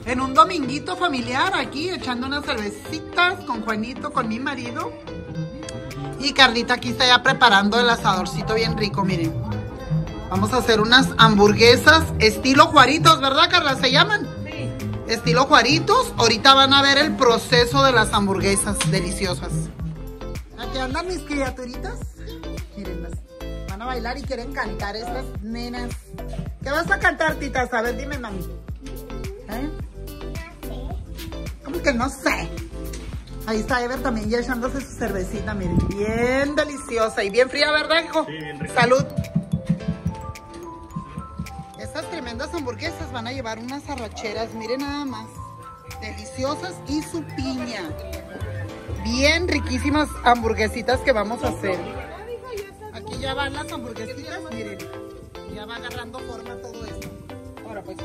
En un dominguito familiar aquí, echando unas cervecitas con Juanito, con mi marido. Y Carlita aquí está ya preparando el asadorcito bien rico, miren. Vamos a hacer unas hamburguesas estilo Juaritos, ¿verdad, Carla? ¿Se llaman? Sí. Estilo Juaritos. Ahorita van a ver el proceso de las hamburguesas deliciosas. Aquí andan mis criaturitas. Mírenlas. Van a bailar y quieren cantar estas nenas. ¿Qué vas a cantar, titas? A ver, dime, mami. ¿Eh? ¿Cómo que no sé? Ahí está Ever también ya echándose su cervecita, miren. Bien deliciosa y bien fría, ¿verdad, hijo? Sí, bien rica. Salud. Estas tremendas hamburguesas van a llevar unas arracheras, miren nada más. Deliciosas y su piña. Bien riquísimas hamburguesitas que vamos a hacer. Aquí ya van las hamburguesitas, miren. Ya va agarrando forma todo esto. Ahora pues.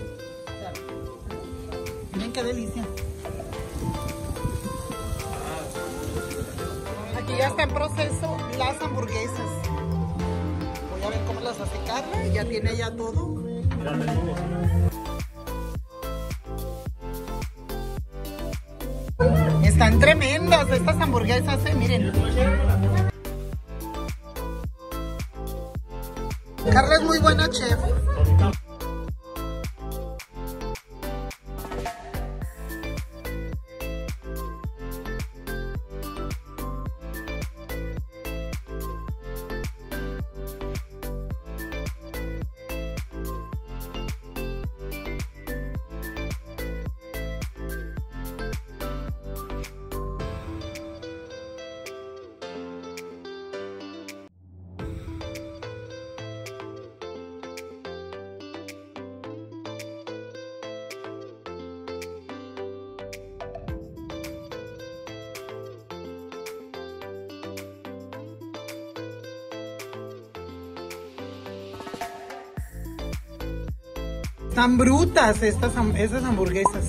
Miren qué delicia. Aquí ya está en proceso las hamburguesas. Voy a ver cómo las hace Carla. Ya tiene ya todo. Están tremendas estas hamburguesas, miren. Carla es muy buena chef. Están brutas esas hamburguesas.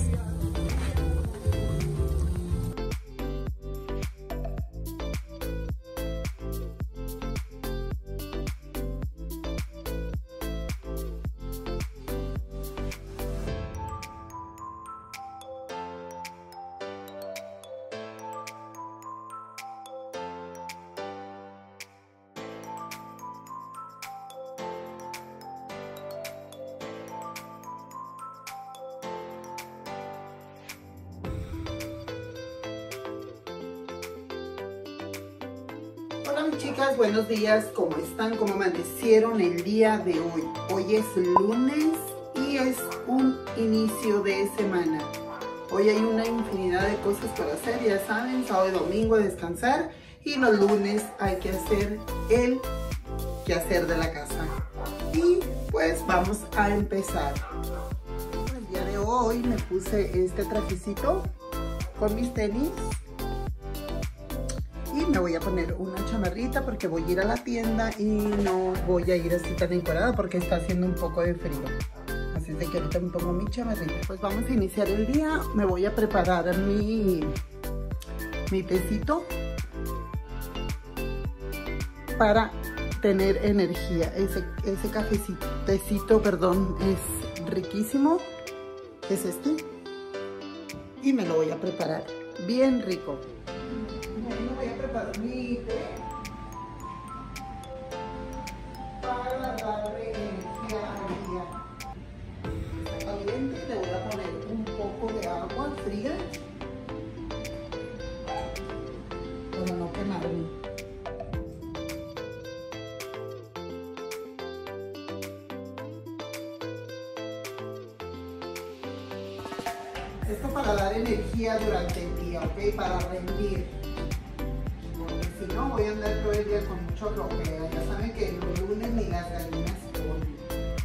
Hola mis chicas, buenos días, ¿cómo están? ¿Cómo amanecieron el día de hoy? Hoy es lunes y es un inicio de semana. Hoy hay una infinidad de cosas para hacer, ya saben, sábado y domingo descansar y los lunes hay que hacer el quehacer de la casa. Y pues vamos a empezar. El día de hoy me puse este trajecito con mis tenis. Y me voy a poner una chamarrita porque voy a ir a la tienda y no voy a ir así tan encuadrada porque está haciendo un poco de frío. Así es de que ahorita me pongo mi chamarrita. Pues vamos a iniciar el día. Me voy a preparar mi tecito para tener energía. Ese cafecito, perdón, es riquísimo. Es este. Y me lo voy a preparar bien rico. Voy a preparar mi té para darle energía al día. Está caliente, le voy a poner un poco de agua fría para no quemarme. Esto para dar energía durante el día, ¿ok? Para rendir. Si no, voy a andar todo el día con mucho bloqueo. Ya saben que los lunes ni las gallinas comen.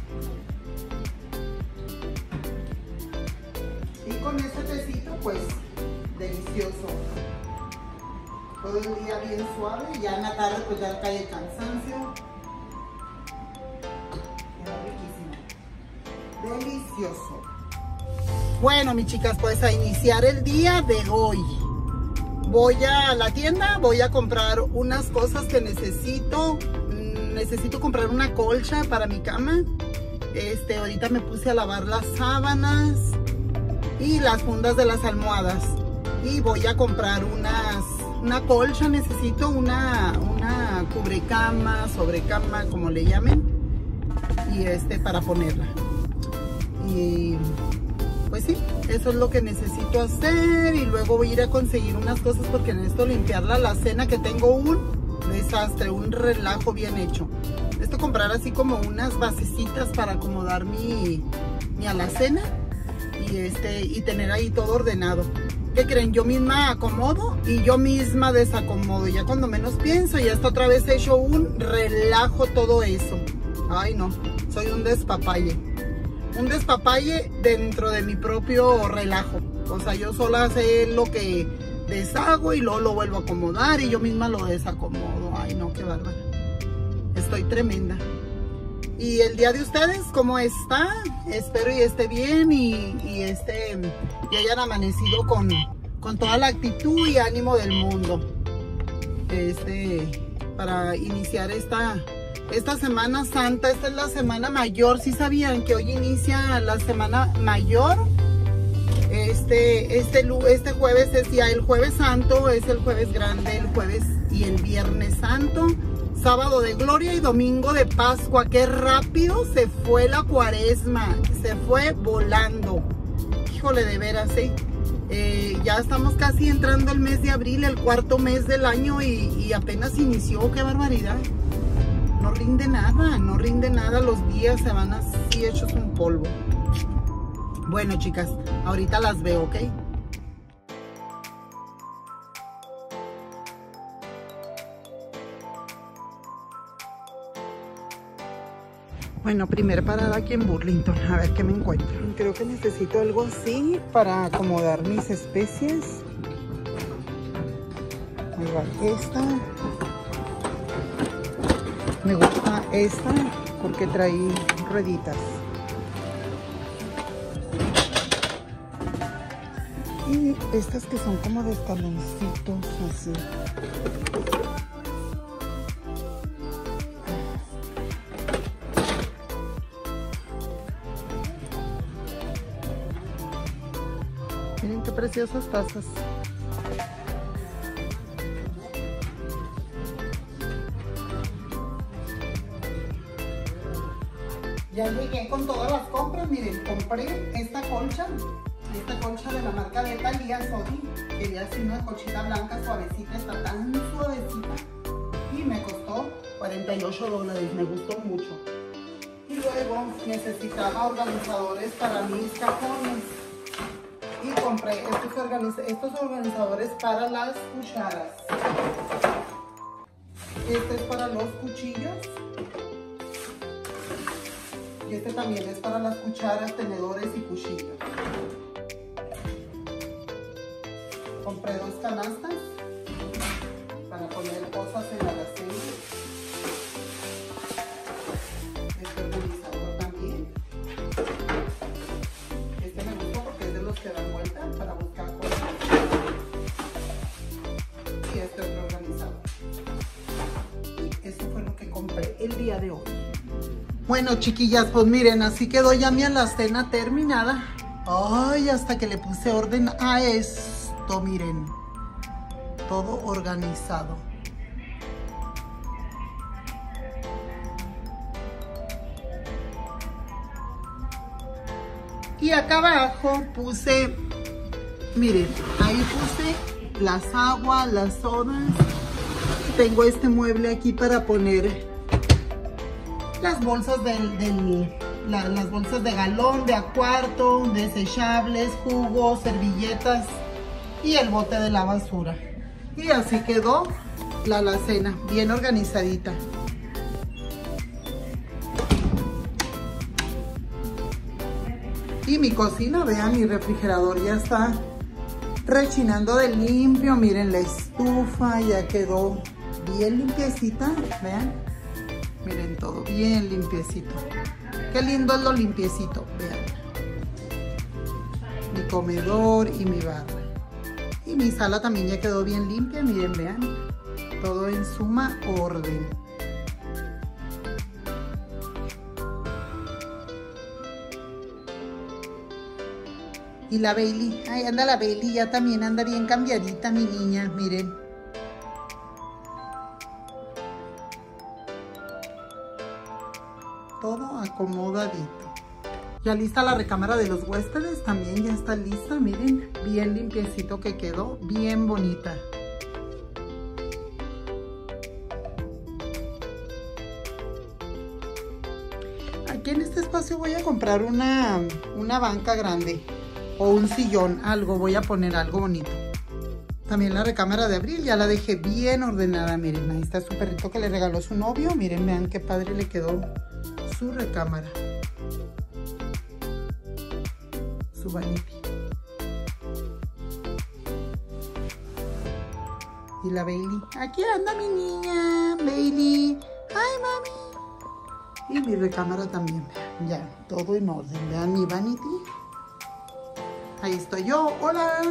Y con este tecito, pues, delicioso. Todo el día bien suave. Ya en la tarde, pues, ya cae el cansancio. Queda riquísimo. Delicioso. Bueno, mis chicas, pues, a iniciar el día de hoy. Voy a la tienda, voy a comprar unas cosas que necesito. Necesito comprar una colcha para mi cama. Ahorita me puse a lavar las sábanas. y las fundas de las almohadas. Y voy a comprar una colcha, necesito una cubrecama, sobrecama, como le llamen, y para ponerla. Y pues sí, eso es lo que necesito hacer. Y luego voy a ir a conseguir unas cosas porque necesito limpiar la alacena, que tengo un desastre, un relajo bien hecho. Necesito comprar así como unas basecitas para acomodar mi alacena y tener ahí todo ordenado. ¿Qué creen? Yo misma acomodo y yo misma desacomodo. Ya cuando menos pienso, ya está otra vez hecho un relajo todo eso. Ay no, soy un despapalle. Un despapalle dentro de mi propio relajo. O sea, yo sola sé lo que deshago y luego lo vuelvo a acomodar y yo misma lo desacomodo. Ay no, qué bárbaro. Estoy tremenda. Y el día de ustedes, ¿cómo está? Espero y esté bien y hayan amanecido con toda la actitud y ánimo del mundo. Para iniciar esta Semana Santa. Esta es la Semana Mayor. ¿Sí sabían que hoy inicia la Semana Mayor? Este jueves es ya el Jueves Santo, es el Jueves Grande, el Jueves y el Viernes Santo. Sábado de Gloria y Domingo de Pascua. Qué rápido se fue la Cuaresma, se fue volando. Híjole, de veras, ¿eh? Ya estamos casi entrando el mes de abril, el cuarto mes del año y apenas inició. ¡Qué barbaridad! No rinde nada, los días se van así hechos un polvo. Bueno, chicas, ahorita las veo, ¿ok? Bueno, primer parada aquí en Burlington, a ver qué me encuentro. Creo que necesito algo así para acomodar mis especies. Ahí va esta. Me gusta esta porque trae rueditas. Y estas que son como de escaloncitos así. Miren qué preciosas tazas. Ya llegué con todas las compras. Miren, compré esta colcha de la marca de Thalia Sodi. Quería así una colchita blanca suavecita, está tan suavecita. Y me costó $48, me gustó mucho. Y luego necesitaba organizadores para mis cajones. Y compré estos organizadores para las cucharas. Este es para los cuchillos. Y este también es para las cucharas, tenedores y cuchillos. Compré 2 canastas para poner cosas en la alacena. Este organizador también. Este me gustó porque es de los que dan vuelta para buscar cosas. Y este otro organizador. Y eso fue lo que compré el día de hoy. Bueno, chiquillas, pues miren, así quedó ya mi alacena terminada. Ay, hasta que le puse orden a esto, miren. Todo organizado. Y acá abajo puse, miren, ahí puse las aguas, las sodas. Tengo este mueble aquí para poner las bolsas las bolsas de galón, de a cuarto, desechables, jugos, servilletas y el bote de la basura. Y así quedó la alacena, bien organizadita. Y mi cocina, vean, mi refrigerador ya está rechinando de limpio. Miren, la estufa ya quedó bien limpiecita, vean. Miren, todo bien limpiecito. Qué lindo es lo limpiecito, vean. Mi comedor y mi barra. Y mi sala también ya quedó bien limpia, miren, vean. Todo en suma orden. Y la Bailey, ahí anda la Bailey, ya también anda bien cambiadita mi niña, miren. Todo acomodadito. Ya lista la recámara de los huéspedes, también ya está lista, miren, bien limpiecito que quedó, bien bonita. Aquí en este espacio voy a comprar una banca grande o un sillón, algo, voy a poner algo bonito. También la recámara de Abril ya la dejé bien ordenada, miren, ahí está su perrito que le regaló su novio, miren, vean qué padre le quedó su recámara. Su vanity. Y la Bailey. Aquí anda mi niña, Bailey. Ay, mami. Y mi recámara también, vean, ya, todo en orden. Vean mi vanity. Ahí estoy yo, hola.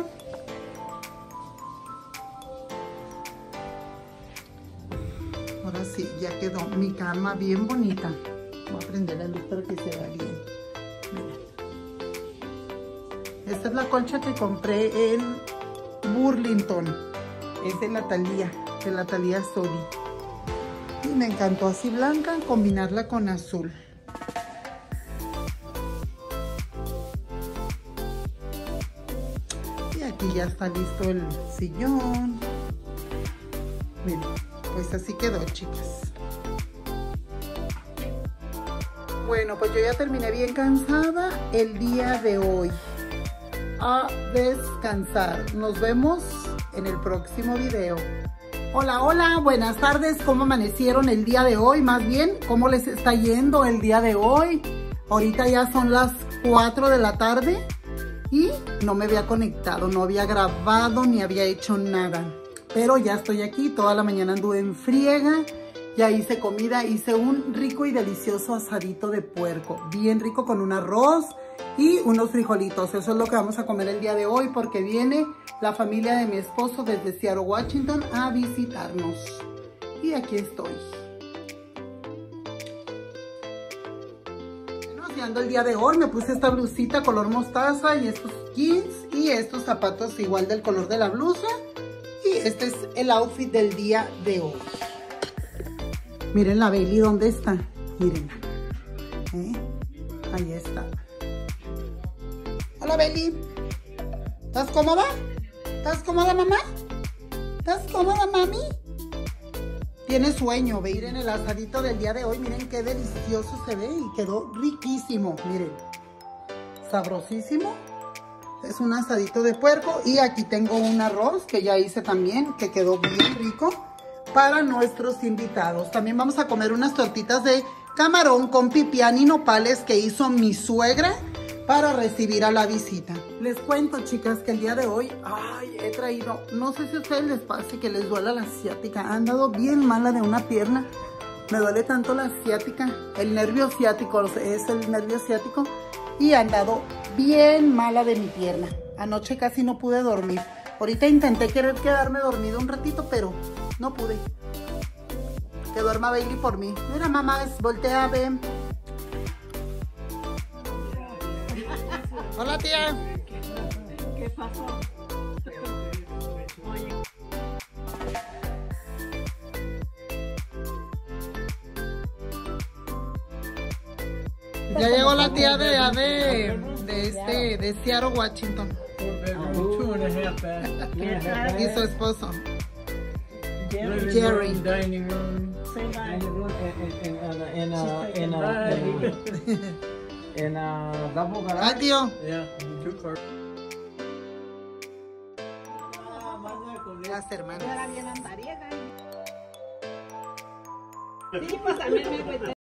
Ahora sí, ya quedó mi cama bien bonita. Voy a prender la luz para que se vea bien. Miren. Esta es la colcha que compré en Burlington. Es de la Thalia Sodi. Y me encantó así blanca, combinarla con azul. Y aquí ya está listo el sillón. Miren, pues así quedó, chicas. Bueno, pues yo ya terminé bien cansada el día de hoy. A descansar. Nos vemos en el próximo video. Hola, hola, buenas tardes. ¿Cómo amanecieron el día de hoy? Más bien, ¿cómo les está yendo el día de hoy? Ahorita ya son las 4 de la tarde y no me había conectado, no había grabado ni había hecho nada. Pero ya estoy aquí, toda la mañana anduve en friega. Ya hice comida, hice un rico y delicioso asadito de puerco. Bien rico con un arroz y unos frijolitos. Eso es lo que vamos a comer el día de hoy porque viene la familia de mi esposo desde Seattle, Washington a visitarnos. Y aquí estoy. Bueno, haciendo el día de hoy me puse esta blusita color mostaza y estos jeans y estos zapatos igual del color de la blusa. Y este es el outfit del día de hoy. Miren la Bailey, ¿dónde está? Miren. Ahí está. Hola, Bailey. ¿Estás cómoda? ¿Estás cómoda, mamá? ¿Estás cómoda, mami? Tiene sueño. Miren el asadito del día de hoy. Miren qué delicioso se ve y quedó riquísimo. Miren. Sabrosísimo. Es un asadito de puerco. Y aquí tengo un arroz que ya hice también, que quedó bien rico para nuestros invitados. También vamos a comer unas tortitas de camarón con pipián y nopales que hizo mi suegra para recibir a la visita. Les cuento, chicas, que el día de hoy, he traído, no sé si a ustedes les pase que les duela la ciática. Han andado bien mala de una pierna. Me duele tanto la ciática, el nervio ciático, es el nervio ciático. Y han andado bien mala de mi pierna. Anoche casi no pude dormir. Ahorita intenté quedarme dormido un ratito, pero no pude. Que duerma Bailey por mí. Mira, mamá, voltea, ven. Hola, tía. ¿Qué pasó? Ya llegó la tía de Seattle, Washington. Y su esposo. Jerry. Dining room. In a double garage. Ah, tío. Yeah, 2 cars. Las hermanas. Era bien andariega. Sí, pues también me agüité.